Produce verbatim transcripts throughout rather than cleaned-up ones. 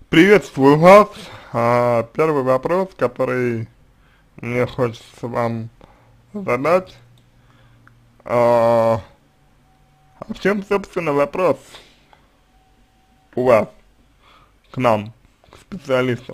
Приветствую вас. А, первый вопрос, который мне хочется вам задать. А, а в чем, собственно, вопрос у вас к нам, к специалистам?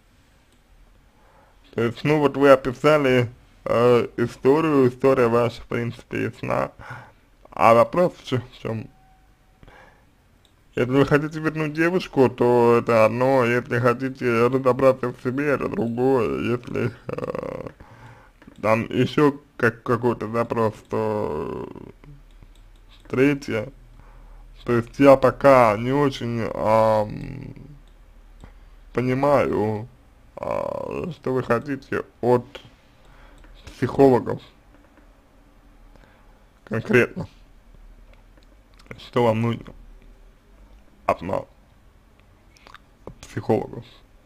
То есть, ну вот вы описали э, историю, история ваша, в принципе, ясна. А вопрос в чё- в чем? Если вы хотите вернуть девушку, то это одно, если хотите разобраться в себе, это другое, если э, там еще как какой-то запрос, то третье. То есть я пока не очень ам, понимаю, а, что вы хотите от психологов конкретно, что вам нужно от нас, от психологов.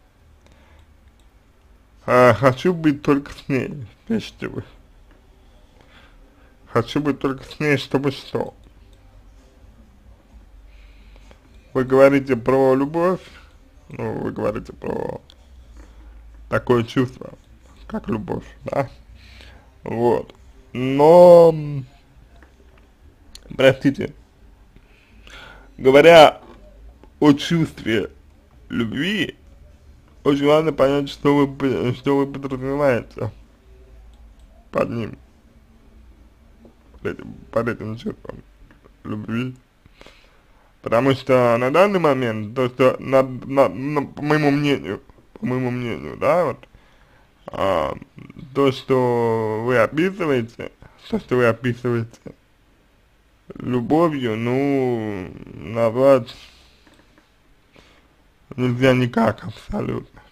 А, хочу быть только с ней, пишите вы. Хочу быть только с ней, чтобы что. Вы говорите про любовь, ну, вы говорите про такое чувство, как любовь, да? Вот. Но, простите, говоря о чувстве любви, очень важно понять, что вы, п- что вы подразумеваете под ним, под этим, под этим чувством любви. Потому что на данный момент, то, что, на, на, на- по моему мнению, по моему мнению, да, вот, а, то, что вы описываете, то, что вы описываете любовью, ну, назвать нельзя никак абсолютно.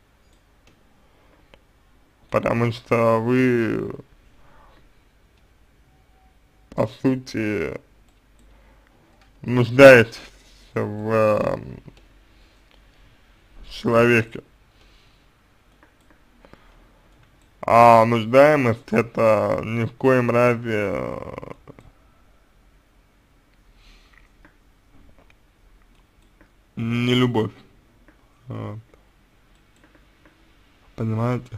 Потому что вы, по сути, нуждаетесь в э, человеке. А нуждаемость это ни в коем разе э, не любовь. Вот. Понимаете?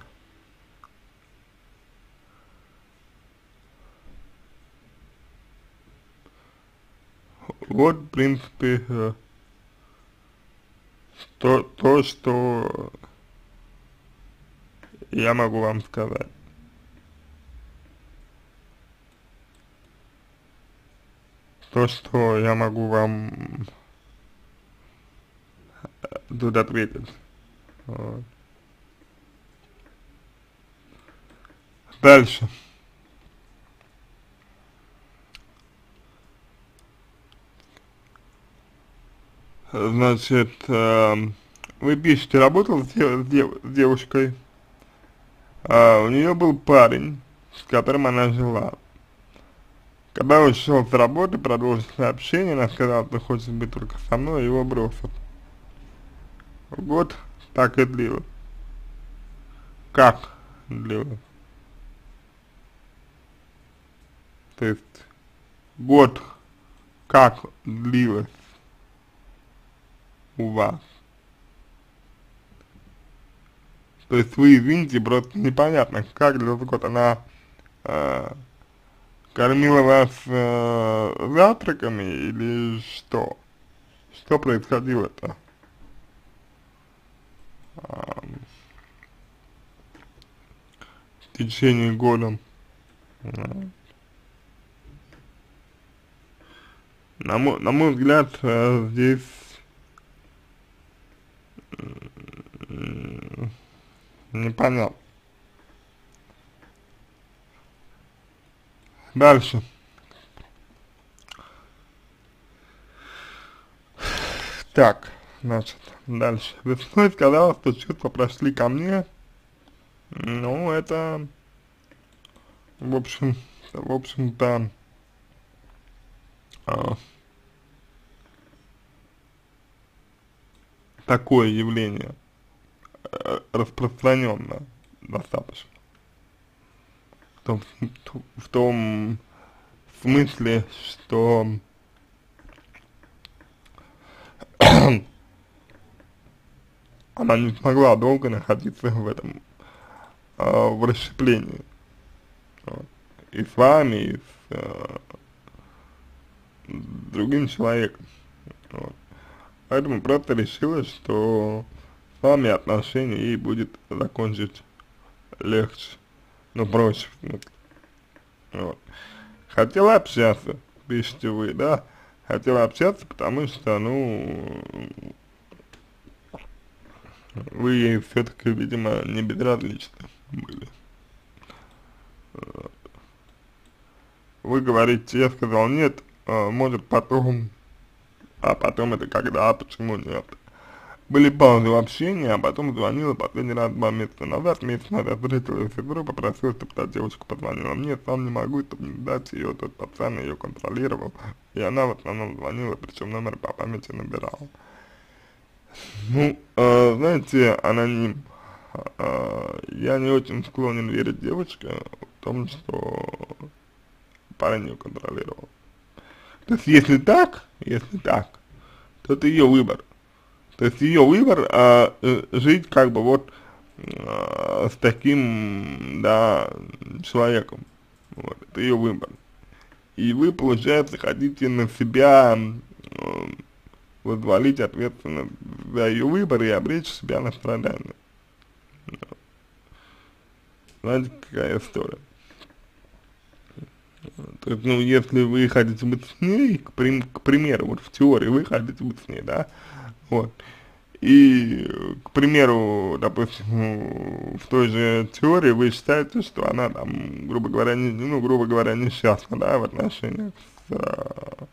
Вот, в принципе, э, то, то, что я могу вам сказать. То, что я могу вам тут ответить. Вот. Дальше. Значит, э, вы пишете, работал с, дев- с дев- с девушкой, а, у нее был парень, с которым она жила. Когда он ушел с работы, продолжил общение, она сказала, что хочет быть только со мной, и его бросил. Год так и длилось. Как длилось? То есть, год как длилось у вас? То есть вы, извините, просто непонятно, как длилось год. Она э, кормила вас э, завтраками или что? Что происходило-то а, в течение года? А, На мой, на мой взгляд, э, здесь м, непонятно. Дальше. Так, значит, дальше. Весной сказала, что чувства прошли ко мне. Ну, это, в общем, в общем-то, а, такое явление э, распространенное достаточно. В том, в том смысле, что она не смогла долго находиться в этом, э, в расщеплении. Вот. И с вами, и с э, другим человеком. Вот. Поэтому просто решила, что с вами отношения ей будет закончить легче, ну проще, в смысле. Вот. Хотела общаться, пишите вы, да? Хотела общаться, потому что, ну, вы ей все-таки, видимо, не безразличны были. Вы говорите, я сказал нет, а, может потом, а потом это когда, а почему нет? Были паузы в общении, а потом звонила последний раз два месяца назад, месяц назад встретила сестру, попросила, чтобы та девочка позвонила мне, сам не могу, чтобы не дать ее, тот пацан ее контролировал, и она в основном звонила, причем номер по памяти набирала. Ну, э, знаете, аноним, э, я не очень склонен верить девочке в том, что парень ее контролировал. То есть, если так, если так, то это ее выбор. То есть ее выбор а, э, жить как бы вот а, с таким, да, человеком. Вот, это ее выбор. И вы, получается, хотите на себя э, возвалить ответственность за ее выбор и обречь себя на страдания. Знаете, какая история? То есть, ну, если вы хотите быть с ней, к, прим к примеру, вот в теории вы хотите быть с ней, да, вот, и, к примеру, допустим, ну, в той же теории вы считаете, что она там, грубо говоря, не, ну, грубо говоря, несчастна, да, в отношениях с а,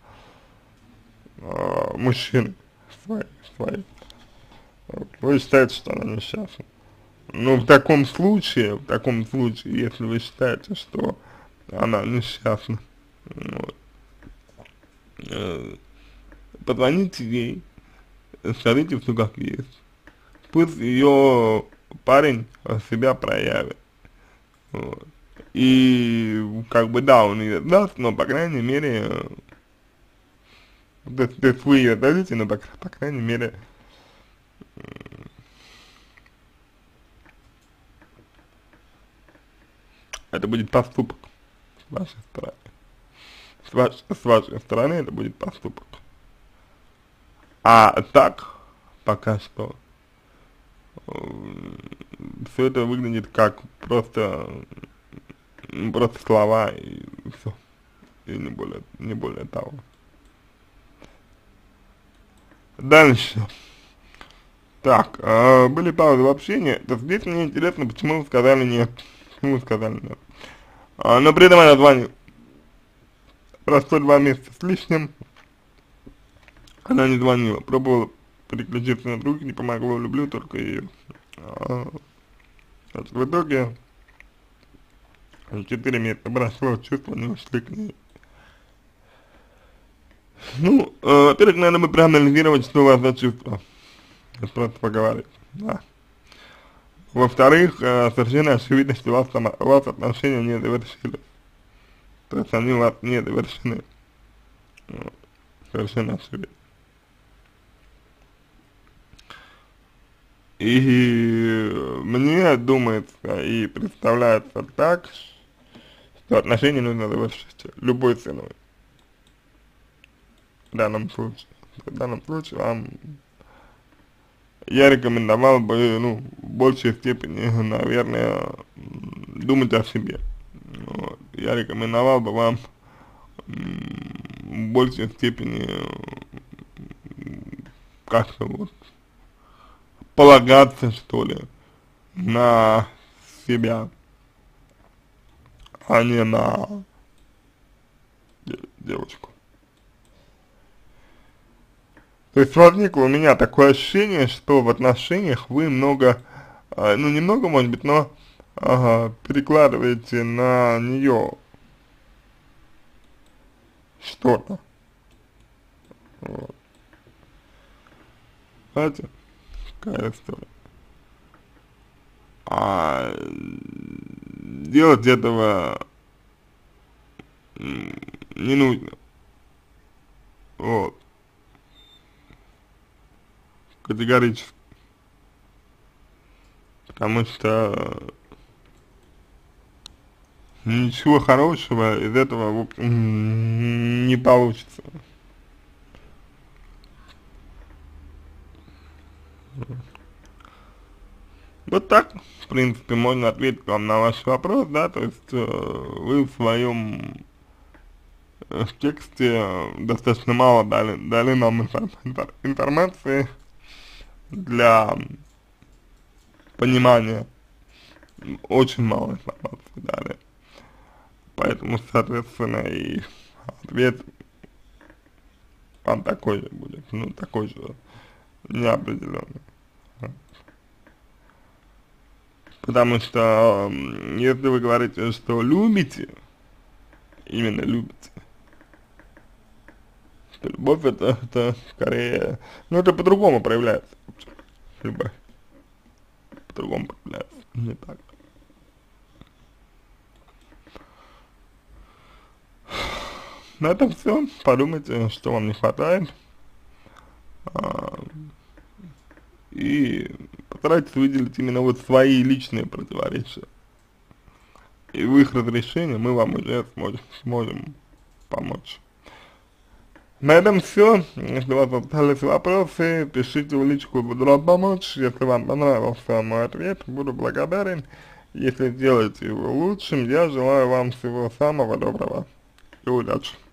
а, мужчиной своей, своей. Вот. Вы считаете, что она несчастна. Ну, в таком случае, в таком случае, если вы считаете, что она несчастна, вот, э, позвоните ей, скажите все как есть. Пусть ее парень себя проявит. Вот. И как бы да, он ее даст, но по крайней мере, то, то есть вы ее дадите, но по, по крайней мере, это будет поступок с вашей стороны. С, ваш, с вашей стороны это будет поступок. А так, пока что, все это выглядит как просто, просто слова и все, и не более, не более того. Дальше. Так, э, были паузы в общении, то здесь мне интересно, почему вы сказали нет, почему вы сказали нет. А, но при этом она звонит. Прошло два месяца с лишним, она не звонила, пробовала переключиться на других, не помогло, люблю только ее. А, значит, в итоге четыре месяца прошло, чувства не ушли к ней. Ну, э, во-первых, надо бы проанализировать, что у вас за чувства. Просто поговорить, да. Во-вторых, э, совершенно очевидно, что у вас, там, у вас отношения не завершились. То есть они у вас не завершены. Вот. Совершенно очевидно. И мне думается и представляется так, что отношения нужно завершить любой ценой. В данном случае. В данном случае вам я рекомендовал бы, ну, в большей степени, наверное, думать о себе. Вот. Я рекомендовал бы вам в большей степени как-то вот полагаться, что ли, на себя, а не на девочку. То есть возникло у меня такое ощущение, что в отношениях вы много, э, ну немного может быть, но ага, перекладываете на нее что-то. Вот. Знаете, какая история. А делать этого не нужно. Вот. Категорически. потому что ничего хорошего из этого, в общем, не получится. Вот так, в принципе, можно ответить вам на ваш вопрос, да, то есть э, вы в своем э, в тексте э, достаточно мало дали, дали нам инфор инфор информации для понимания, очень мало информации дали, поэтому, соответственно, и ответ вам такой же будет, ну, такой же неопределенный. Потому что, м, если вы говорите, что любите, именно любите, то любовь это, это скорее, ну это по-другому проявляется, любовь по-другому проявляется, не так. На этом все, подумайте, что вам не хватает, а, и постарайтесь выделить именно вот свои личные противоречия. И в их разрешении мы вам уже сможем, сможем помочь. На этом все. Если у вас остались вопросы, пишите в личку, буду рад помочь. Если вам понравился мой ответ, буду благодарен. Если сделаете его лучшим, я желаю вам всего самого доброго и удачи.